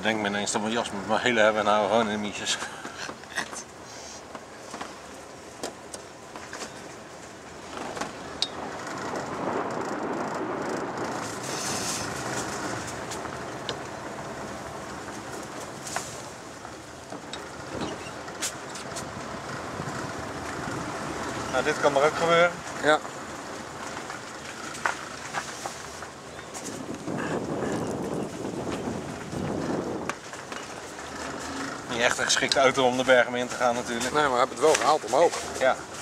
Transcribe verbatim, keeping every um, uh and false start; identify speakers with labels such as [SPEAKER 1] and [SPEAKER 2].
[SPEAKER 1] bedenk me ineens dat mijn jas met mijn hele hebben en nou gewoon in de mietjes. Nou, dit kan er ook gebeuren.
[SPEAKER 2] Ja.
[SPEAKER 1] Niet echt een geschikte auto om de bergen mee in te gaan natuurlijk.
[SPEAKER 2] Nee, maar we hebben het wel gehaald omhoog.
[SPEAKER 1] Ja.